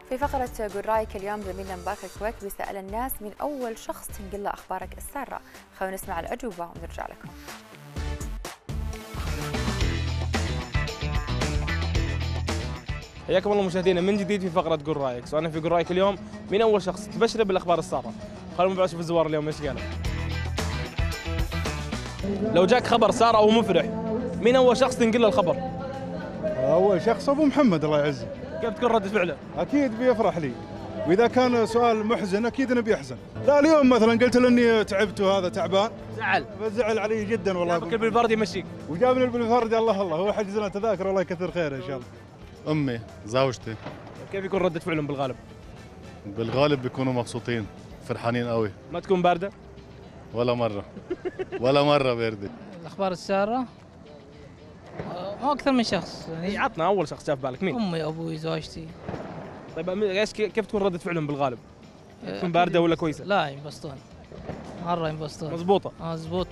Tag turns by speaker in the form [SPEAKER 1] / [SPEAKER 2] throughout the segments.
[SPEAKER 1] في فقرة قول رايك اليوم زميلنا مبارك الكويت بيسأل الناس من أول شخص تنقل له أخبارك السارة. خلونا نسمع الأجوبة ونرجع لكم.
[SPEAKER 2] حياكم الله مشاهدينا من جديد في فقرة قول رايك. سؤالنا في قول رايك اليوم من أول شخص تبشره بالأخبار السارة. خلونا نبعث في الزوار اليوم ايش قالوا. لو جاك خبر سارة أو مفرح من أول شخص تنقل له الخبر؟
[SPEAKER 3] أول شخص أبو محمد الله يعزه.
[SPEAKER 2] كيف تكون ردة فعله؟
[SPEAKER 3] أكيد بيفرح لي، وإذا كان سؤال محزن أكيد أنه بيحزن. لا اليوم مثلا قلت له إني تعبت وهذا تعبان،
[SPEAKER 2] زعل
[SPEAKER 3] فزعل علي جدا والله.
[SPEAKER 2] جابك بالفرد يمشيك
[SPEAKER 3] وجابني بالفرد الله هو حجز لنا تذاكر الله يكثر خيره إن شاء الله.
[SPEAKER 4] أمي زوجتي.
[SPEAKER 2] كيف يكون ردة فعلهم بالغالب؟
[SPEAKER 4] بالغالب بيكونوا مبسوطين فرحانين قوي.
[SPEAKER 2] ما تكون باردة؟
[SPEAKER 4] ولا مرة ولا مرة باردة.
[SPEAKER 5] الأخبار السارة مو أكثر من شخص يعني.
[SPEAKER 2] عطنا أول شخص جاء في بالك مين؟
[SPEAKER 5] أمي أبوي زوجتي.
[SPEAKER 2] طيب ايش كيف تكون ردة فعلهم بالغالب؟ تكون باردة ولا كويسة؟
[SPEAKER 5] لا ينبسطون مرة ينبسطون.
[SPEAKER 2] مضبوطة؟
[SPEAKER 5] مضبوط.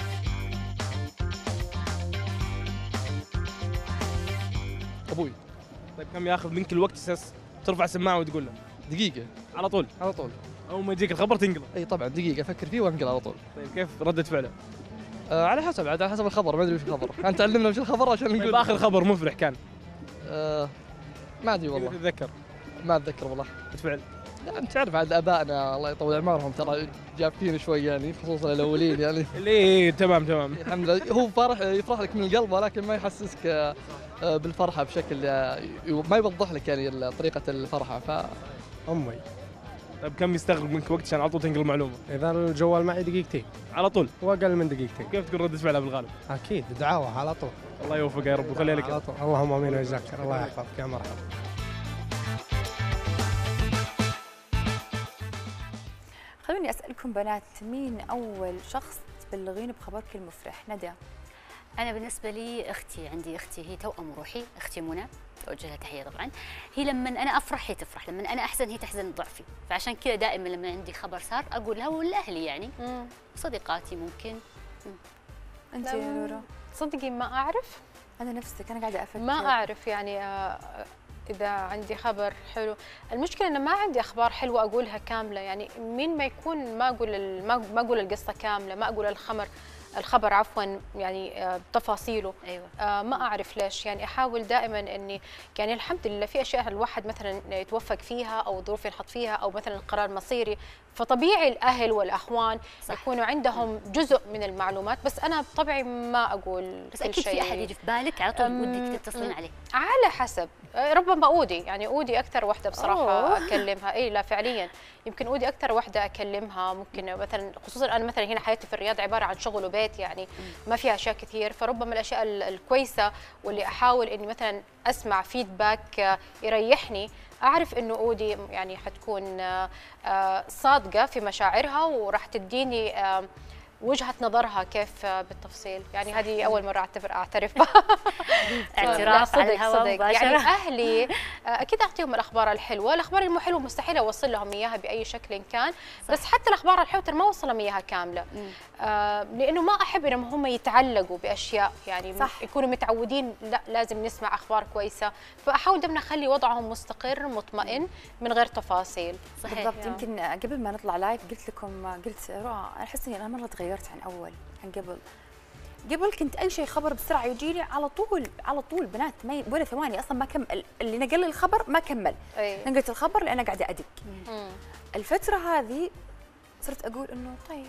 [SPEAKER 2] أبوي. طيب كم ياخذ منك الوقت اساس ترفع السماعة وتقول له؟
[SPEAKER 6] دقيقة
[SPEAKER 2] على طول؟
[SPEAKER 6] على طول.
[SPEAKER 2] أول ما يجيك الخبر تنقله؟
[SPEAKER 6] اي طبعا دقيقة افكر فيه وانقل على طول.
[SPEAKER 2] طيب كيف ردة فعله؟
[SPEAKER 6] على حسب على حسب الخبر، ما ادري وش الخبر، انت علمنا وش الخبر عشان نقول.
[SPEAKER 2] طيب آخر خبر مفرح كان؟
[SPEAKER 6] ما ادري والله.
[SPEAKER 2] تتذكر؟
[SPEAKER 6] ما اتذكر والله.
[SPEAKER 2] بالفعل؟
[SPEAKER 6] لا انت تعرف عاد ابائنا الله يطول اعمارهم ترى جافين شوي يعني، خصوصا الاولين يعني.
[SPEAKER 2] اللي تمام
[SPEAKER 6] الحمد لله هو فرح يفرح لك من القلب ولكن ما يحسسك بالفرحة بشكل ما يوضح لك يعني طريقة الفرحة.
[SPEAKER 7] أمي.
[SPEAKER 2] طيب كم يستغرق منك وقت عشان على طول تنقل المعلومة؟
[SPEAKER 7] إذا الجوال معي دقيقتين.
[SPEAKER 2] على طول؟
[SPEAKER 7] وأقل من دقيقتين.
[SPEAKER 2] كيف تكون ردة فعلها بالغالب؟
[SPEAKER 7] أكيد دعاوة على طول.
[SPEAKER 2] الله يوفقك يا رب ويخليها لك.
[SPEAKER 7] على طول. اللهم آمين ويجزاك خير. الله يحفظك يا مرحبا.
[SPEAKER 1] خلوني أسألكم بنات، مين أول شخص تبلغين بخبرك المفرح؟ ندى.
[SPEAKER 8] أنا بالنسبة لي أختي، عندي أختي هي توأم روحي، أختي منى، أوجه لها تحية طبعاً. هي لما أنا أفرح هي تفرح، لما أنا أحزن هي تحزن ضعفي، فعشان كذا دائماً لما عندي خبر سار أقول لها ولأهلي يعني، صديقاتي ممكن.
[SPEAKER 1] أنت يا نورة؟
[SPEAKER 9] صدقي ما أعرف.
[SPEAKER 1] أنا نفسك أنا قاعدة أفكر.
[SPEAKER 9] ما أعرف يعني إذا عندي خبر حلو، المشكلة إنه ما عندي أخبار حلوة أقولها كاملة يعني، مين ما يكون ما أقول القصة كاملة، ما أقول الخبر عفوا يعني بتفاصيله.
[SPEAKER 8] أيوة.
[SPEAKER 9] ما أعرف ليش يعني، أحاول دائما إني يعني الحمد لله في أشياء الواحد مثلا يتوفق فيها أو ظروف ينحط فيها أو مثلا قرار مصيري، فطبيعي الأهل والأخوان صح. يكونوا عندهم جزء من المعلومات، بس أنا بطبعي ما أقول
[SPEAKER 8] بس أكيد في أحد يجي في بالك على طول ودك تتصلين عليه.
[SPEAKER 9] على حسب، ربما أودي يعني أودي أكثر واحدة بصراحة أكلمها. إيه لا فعليا يمكن أودي أكثر واحدة أكلمها، ممكن مثلا خصوصا أنا مثلا هنا حياتي في الرياض عبارة عن شغل وبيت يعني ما فيها أشياء كثير، فربما الأشياء الكويسة واللي أحاول إني مثلا أسمع فيدباك يريحني، أعرف إنه أودي يعني حتكون صادقة في مشاعرها وراح تديني وجهة نظرها كيف بالتفصيل يعني. هذه أول مرة أعترف
[SPEAKER 8] اعتراف على الهواء
[SPEAKER 9] صدق يعني. أهلي أكيد أعطيهم الأخبار الحلوة، الأخبار المو حلوة مستحيل أوصل لهم إياها بأي شكل كان صح. بس حتى الأخبار الحلوة ما أوصلهم إياها كاملة لأنه ما أحب إنهم هم يتعلقوا بأشياء يعني صح. يكونوا متعودين لا لازم نسمع أخبار كويسة، فأحاول دائما أخلي وضعهم مستقر مطمئن من غير تفاصيل.
[SPEAKER 1] صحيح. بالضبط. يمكن قبل ما نطلع لايف قلت لكم، قلت رؤى أنا أحس إني أنا مرة تغيرت عن أول، عن قبل كنت أي شيء خبر بسرعة يجيلي على طول بنات ما ولا ثواني أصلا ما كمل اللي نقل لي الخبر ما كمل. نقلت الخبر لأن أنا قاعدة أدق. الفترة هذه صرت أقول إنه طيب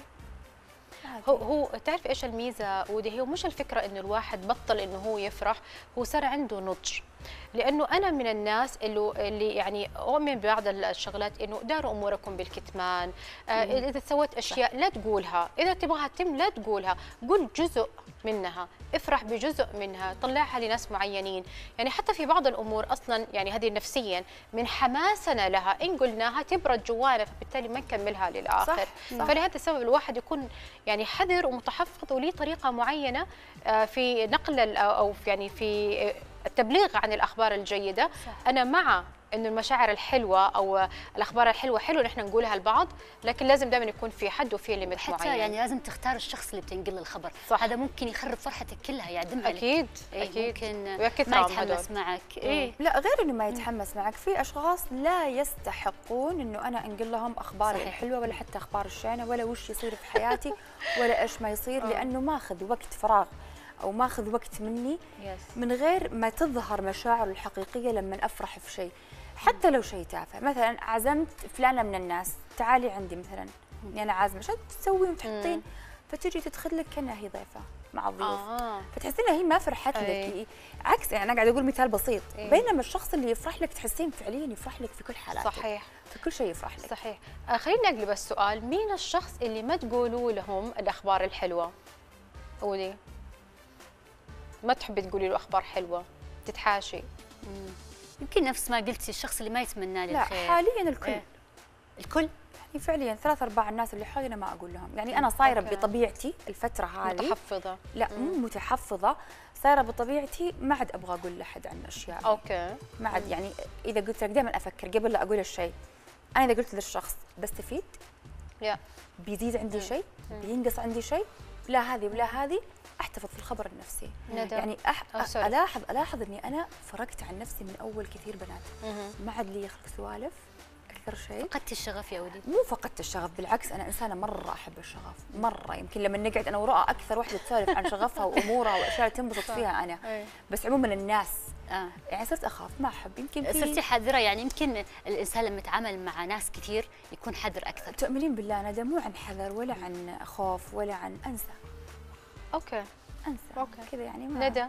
[SPEAKER 9] هو تعرف ايش الميزه ودي، هو مش الفكره انه الواحد بطل انه هو يفرح، هو صار عنده نضج. لانه انا من الناس اللي يعني اؤمن ببعض الشغلات انه داروا اموركم بالكتمان. اذا سويت اشياء لا تقولها، اذا تبغاها تتم لا تقولها، قل جزء منها، افرح بجزء منها، طلعها لناس معينين يعني. حتى في بعض الامور اصلا يعني هذه نفسيا من حماسنا لها ان قلناها تبرد جوانا، فبالتالي ما نكملها للاخر. صح. فلهذا السبب الواحد يكون يعني حذر ومتحفظ وليه طريقه معينه في نقل او يعني في التبليغ عن الاخبار الجيده. انا مع انه المشاعر الحلوه او الاخبار الحلوه حلو نحن نقولها لبعض، لكن لازم دائما يكون في حد وفي ليميت معين.
[SPEAKER 8] حتى يعني لازم تختار الشخص اللي بتنقل له الخبر،
[SPEAKER 9] صح.
[SPEAKER 8] هذا ممكن يخرب فرحتك كلها، يعدمها
[SPEAKER 9] اكيد
[SPEAKER 8] لك.
[SPEAKER 9] اكيد
[SPEAKER 8] ممكن ما يتحمس معك.
[SPEAKER 1] لا غير انه ما يتحمس معك، في اشخاص لا يستحقون انه انا انقل لهم اخباري الحلوه ولا حتى اخبار الشينه ولا وش يصير في حياتي ولا ايش ما يصير، لانه ماخذ وقت فراغ او ماخذ وقت مني من غير ما تظهر مشاعره الحقيقيه لما افرح في شيء، حتى لو شيء تافه. مثلا عزمت فلانه من الناس، تعالي عندي مثلا، يعني انا عازمه، شو تسوي وتحطين، فتجي تدخل لك كانها هي ضيفه مع الضيوف، فتحسين انها هي ما فرحت لك. عكس، يعني انا قاعده اقول مثال بسيط، بينما الشخص اللي يفرح لك تحسين فعليا يفرح لك في كل حالاتك.
[SPEAKER 9] صحيح،
[SPEAKER 1] في كل شيء يفرح لك.
[SPEAKER 9] صحيح. خلينا نقلب السؤال، مين الشخص اللي ما تقولوا لهم الاخبار الحلوه؟ قولي. ما تحبي تقولي له اخبار حلوه، تتحاشي.
[SPEAKER 8] يمكن نفس ما قلتي، الشخص اللي ما يتمنى لي الخير.
[SPEAKER 1] لا حاليا الكل.
[SPEAKER 8] الكل؟
[SPEAKER 1] يعني فعليا 3/4 الناس اللي حولي انا ما اقول لهم، يعني انا صايره بطبيعتي الفتره هذه
[SPEAKER 9] متحفظه.
[SPEAKER 1] لا مو متحفظه، صايره بطبيعتي ما عاد ابغى اقول لحد عن اشياء.
[SPEAKER 9] اوكي.
[SPEAKER 1] ما عاد، يعني اذا قلت لك دائما افكر قبل لا اقول الشيء، انا اذا قلت للشخص بستفيد؟
[SPEAKER 9] لا.
[SPEAKER 1] بيزيد عندي شيء؟ بينقص عندي شيء؟ لا هذه ولا هذه، احتفظ في الخبر النفسي. يعني الاحظ اني انا فرقت عن نفسي من اول كثير بنات، ما عاد لي خلق سوالف اكثر شيء.
[SPEAKER 8] فقدت الشغف يا ودي؟
[SPEAKER 1] مو فقدت الشغف، بالعكس انا انسانه مره احب الشغف، مره. يمكن لما نقعد انا ورؤى اكثر واحده تسولف عن شغفها وامورها واشياء تنبسط فيها انا، بس عموما الناس يعني صرت اخاف، ما احب. يمكن
[SPEAKER 8] صرتي حذره، يعني يمكن الانسان لما يتعامل مع ناس كثير يكون حذر اكثر.
[SPEAKER 1] تؤمنين بالله ندى، مو عن حذر ولا عن خوف ولا عن انسى.
[SPEAKER 9] اوكي.
[SPEAKER 1] انسى كذا يعني.
[SPEAKER 9] ندى،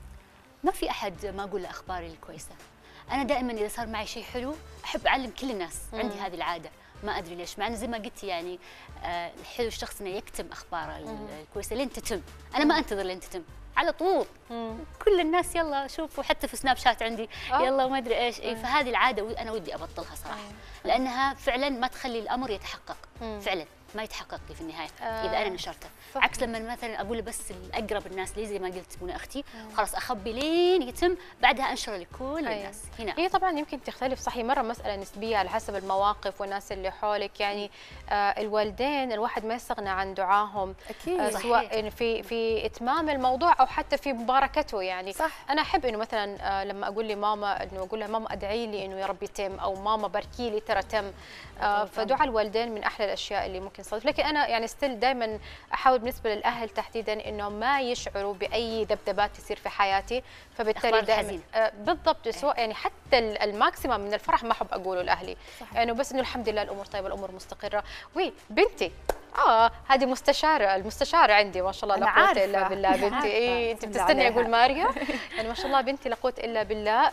[SPEAKER 8] ما في احد ما اقول له اخباري الكويسه. انا دائما اذا صار معي شيء حلو احب اعلم كل الناس. عندي هذه العاده، ما ادري ليش، مع انه زي ما قلتي يعني الحلو الشخص انه يكتم اخباره الكويسه لين تتم. انا ما انتظر لين تتم، على طول كل الناس يلا شوفوا، حتى في سناب شات عندي يلا ما ادري ايش. فهذه العاده انا ودي ابطلها صراحه، لانها فعلا ما تخلي الامر يتحقق. فعلا ما يتحقق لي في النهايه اذا انا نشرته. عكس لما مثلا اقول بس الاقرب الناس لي، زي ما قلت منى اختي، خلاص اخبي لين يتم، بعدها انشره لكل الناس. هنا
[SPEAKER 9] هي طبعا يمكن تختلف، صحيح، مره مساله نسبيه على حسب المواقف والناس اللي حولك. يعني الوالدين الواحد ما يستغنى عن دعاهم،
[SPEAKER 1] اكيد
[SPEAKER 9] سواء في اتمام الموضوع او حتى في مباركته. يعني
[SPEAKER 1] صح.
[SPEAKER 9] انا احب انه مثلا لما اقول لماما، انه اقول لها ماما ادعي لي انه يا رب يتم، او ماما باركي لي ترى تم. فدعاء الوالدين من احلى الاشياء اللي ممكن تصادف. لكن انا يعني ستيل دائما احاول بالنسبه للاهل تحديدا انه ما يشعروا باي ذبذبات تصير في حياتي، فبالتالي دائما بالضبط، سواء يعني حتى الماكسيمم من الفرح ما احب اقوله لاهلي، يعني بس انه الحمد لله الامور طيبه، الامور مستقره. بنتي هذه المستشارة عندي ما شاء الله، لا قوة الا بالله. بنتي انت بتستني اقول ماريا؟ يعني ما شاء الله بنتي لا قوة الا بالله،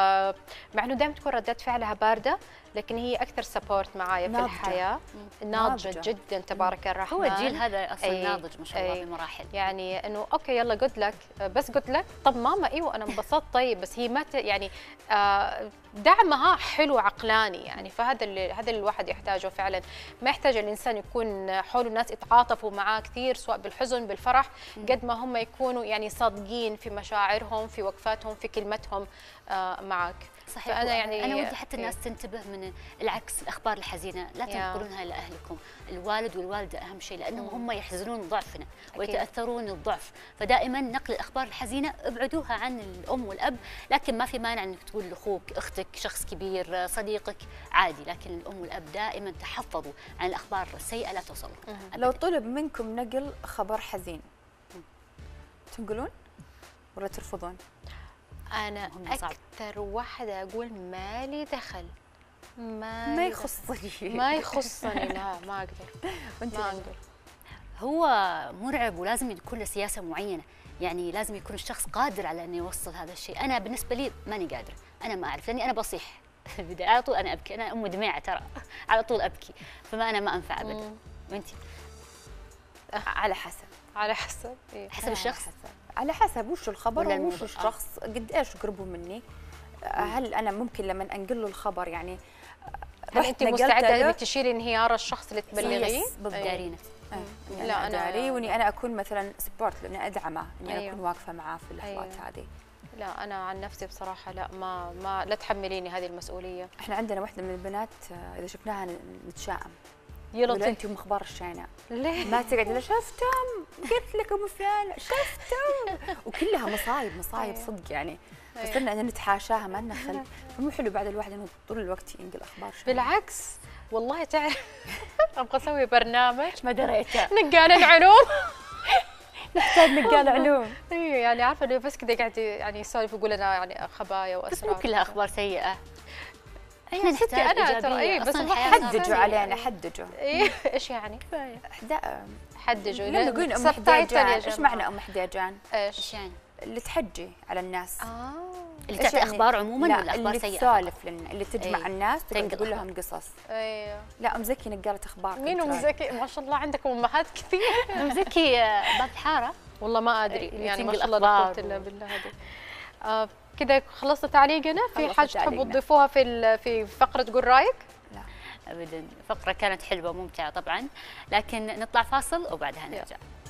[SPEAKER 9] مع انه دائما تكون ردات فعلها باردة، لكن هي اكثر سبورت معايا في الحياه، ناضجه جدا تبارك الرحمن.
[SPEAKER 8] هو الجيل هذا اصلا ناضج ما شاء الله بمراحل.
[SPEAKER 9] يعني انه اوكي يلا جود لك، بس جود لك. طب ماما ايوه انا انبسطت، طيب بس هي ما يعني دعمها حلو عقلاني. يعني فهذا اللي الواحد يحتاجه فعلا. ما يحتاج الانسان يكون حوله الناس يتعاطفوا معاه كثير، سواء بالحزن بالفرح، قد ما هم يكونوا يعني صادقين في مشاعرهم، في وقفاتهم، في كلمتهم معك.
[SPEAKER 8] صحيح. أنا ودي حتى الناس تنتبه من العكس، الأخبار الحزينة لا تنقلونها لأهلكم. الوالد والوالدة أهم شيء، لأنهم هم يحزنون ضعفنا ويتأثرون الضعف. فدائما نقل الأخبار الحزينة ابعدوها عن الأم والأب. لكن ما في مانع أنك تقول لأخوك، أختك، شخص كبير، صديقك، عادي. لكن الأم والأب دائما تحفظوا عن الأخبار السيئة لا توصلوا.
[SPEAKER 1] لو طلب منكم نقل خبر حزين تنقلون ولا ترفضون؟
[SPEAKER 9] أنا أكثر واحدة أقول مالي دخل،
[SPEAKER 1] ما يخصني
[SPEAKER 9] ما يخصني. لا ما أقدر.
[SPEAKER 1] ما أقدر.
[SPEAKER 8] هو مرعب ولازم يكون له سياسة معينة. يعني لازم يكون الشخص قادر على أن يوصل هذا الشيء. أنا بالنسبة لي ماني قادرة، أنا ما أعرف، لأني أنا بصيح البداية على طول أنا أبكي. أنا أم دميعة ترى، على طول أبكي. أنا ما أنفع أبدا. وأنتي؟
[SPEAKER 1] على حسب
[SPEAKER 8] حسب الشخص،
[SPEAKER 1] على حسب وش الخبر وش الشخص، قد ايش قربوا مني. هل انا ممكن لما انقل له الخبر يعني
[SPEAKER 9] هل انت مستعده انك تشيلي انهيار الشخص اللي تبلغيه؟
[SPEAKER 8] دارينه.
[SPEAKER 1] لا انا داري، واني انا اكون مثلا سبورت، لاني ادعمه، اني اكون واقفه معاه في اللحظات هذه.
[SPEAKER 9] لا انا عن نفسي بصراحه لا، ما لا تحمليني هذه المسؤوليه.
[SPEAKER 1] احنا عندنا واحده من البنات اذا شفناها نتشائم،
[SPEAKER 9] يلا
[SPEAKER 1] يقولوا انت مخبار الشيناء،
[SPEAKER 9] ليه؟
[SPEAKER 1] ما تقعد الا شفتم قلت لكم فلان شفتم، وكلها مصايب مصايب صدق يعني. فصرنا ان نتحاشاها ما ندخل، فمو حلو بعد الواحد انه طول الوقت ينقل اخبار شيناء.
[SPEAKER 9] بالعكس والله تعرف ابغى اسوي برنامج
[SPEAKER 1] ما دريته
[SPEAKER 9] نقال العلوم.
[SPEAKER 1] نحتاج نقال علوم.
[SPEAKER 9] ايوه يعني عارفه اللي بس كذا قاعد يعني يسولف يقول لنا يعني خبايا
[SPEAKER 8] بس
[SPEAKER 9] واسرار.
[SPEAKER 8] مو كلها اخبار سيئه. احنا
[SPEAKER 9] يا ستي
[SPEAKER 8] نحتاج
[SPEAKER 9] أنا ترى
[SPEAKER 8] ايجابيه،
[SPEAKER 9] بس
[SPEAKER 8] اصلا الحياه
[SPEAKER 1] حدجوا
[SPEAKER 8] صارت
[SPEAKER 1] علينا حدجوا.
[SPEAKER 9] ايه ايش يعني؟ حدجوا
[SPEAKER 1] لما يقولون ام
[SPEAKER 9] سبتايتل
[SPEAKER 1] حديجان،
[SPEAKER 9] يا
[SPEAKER 1] ايش
[SPEAKER 9] جماعة.
[SPEAKER 1] معنى ام حديجان؟
[SPEAKER 8] ايش يعني؟
[SPEAKER 1] اللي تحجي على الناس.
[SPEAKER 8] اللي
[SPEAKER 1] إيش
[SPEAKER 8] تعطي
[SPEAKER 1] يعني؟
[SPEAKER 8] اخبار عموما
[SPEAKER 1] لا،
[SPEAKER 8] ولا اخبار
[SPEAKER 1] اللي
[SPEAKER 8] سيئه؟
[SPEAKER 1] تسولف لنا، اللي تجمع
[SPEAKER 8] إيه.
[SPEAKER 1] الناس
[SPEAKER 8] تنقل
[SPEAKER 1] تقول
[SPEAKER 8] أخبار.
[SPEAKER 1] لهم قصص.
[SPEAKER 9] ايوه
[SPEAKER 1] لا ام زكي نقالة اخبار.
[SPEAKER 9] مين ام زكي؟ ما شاء الله عندكم امهات كثير.
[SPEAKER 8] ام زكي باب الحاره.
[SPEAKER 9] والله ما ادري
[SPEAKER 8] اللي
[SPEAKER 9] يعني ما
[SPEAKER 8] تنقل
[SPEAKER 9] شاء الله لا
[SPEAKER 8] أخبار
[SPEAKER 9] قوه الا بالله. هذه كذا خلصنا تعليقنا. في
[SPEAKER 1] خلصنا
[SPEAKER 9] حاجه تحبوا
[SPEAKER 1] تعليقنا.
[SPEAKER 9] تضيفوها في فقره قول رايك؟
[SPEAKER 8] ابدا، فقره كانت حلوه ممتعه طبعا، لكن نطلع فاصل وبعدها نرجع.